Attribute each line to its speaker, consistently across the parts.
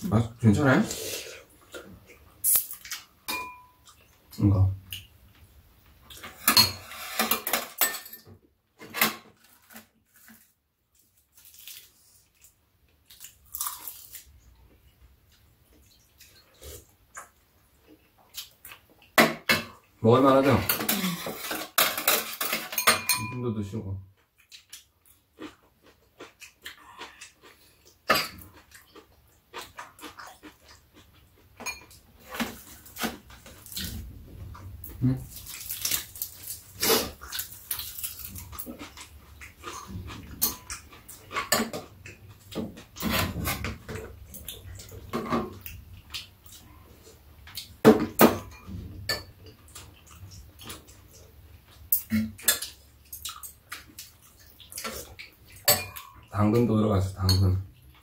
Speaker 1: 아, 괜찮아요? 이거. 먹을만하죠? 이 정도 드시고. 당근도 들어갔어, 당근.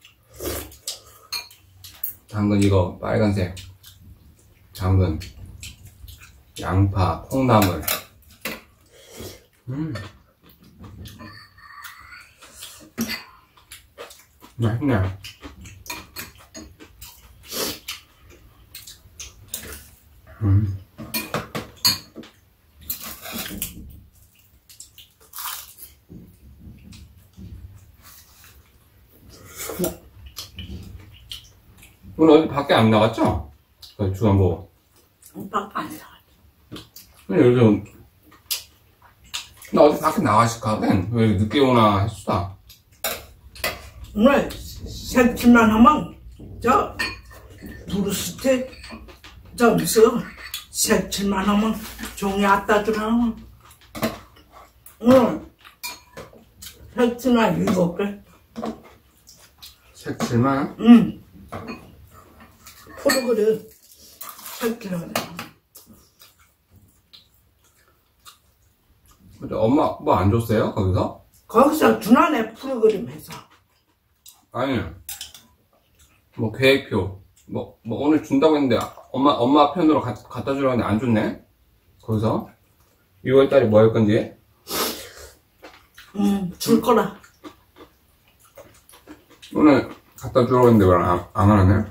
Speaker 1: 당근 이거 빨간색. 당근. 양파, 콩나물. 맛있네. 오늘 어디 밖에 안 나갔죠? 그 주간보.
Speaker 2: 밖에 안 나갔지.
Speaker 1: 근데 요즘 나 어디 밖에 나가실까? 왜 이렇게 늦게 오나 했어.
Speaker 2: 오늘 새치만 하면 저 브루스테 저기서 새치만 하면 종이 갖다 주라면 오늘 새치만 7개.
Speaker 1: 색칠만?
Speaker 2: 응. 프로그램 새치만.
Speaker 1: 근데 엄마 뭐 안 줬어요? 거기서?
Speaker 2: 거기서 준하네 프로그램 해서.
Speaker 1: 아니, 뭐 계획표 뭐 오늘 준다고 했는데 엄마 편으로 갖다 주라고 했는데 안 줬네? 거기서 6월달에 뭐 할 건지?
Speaker 2: 줄 거라.
Speaker 1: 오늘 갖다 주라고 했는데 왜 안 하네?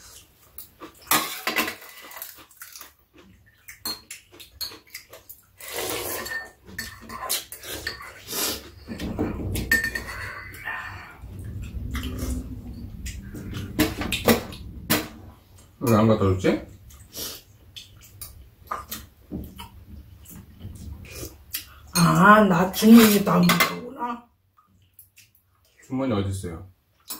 Speaker 1: 왜 안 갖다 줬지?
Speaker 2: 아, 나 주머니 담은 거구나.
Speaker 1: 주머니 어디 있어요?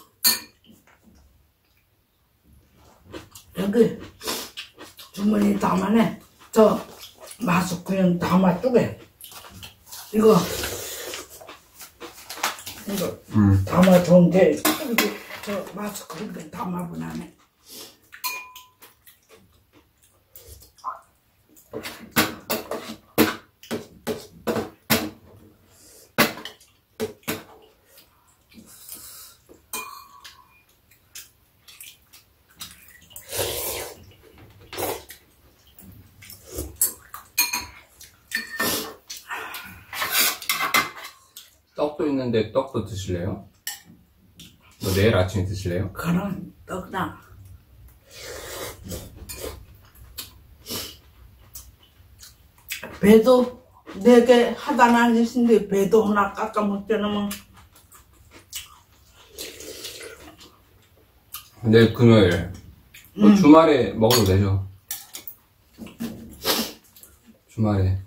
Speaker 2: 여기 주머니 담아내. 저 마스크는 담아두게. 이거 담아둔 게 저 마스크를 담아보나네.
Speaker 1: 떡도 있는데 떡도 드실래요? 뭐 내일 아침에 드실래요?
Speaker 2: 그럼 떡다. 배도 4개 하다 나니신데 배도 하나 깎아 먹자면
Speaker 1: 내일 금요일 주말에 먹어도 되죠. 주말에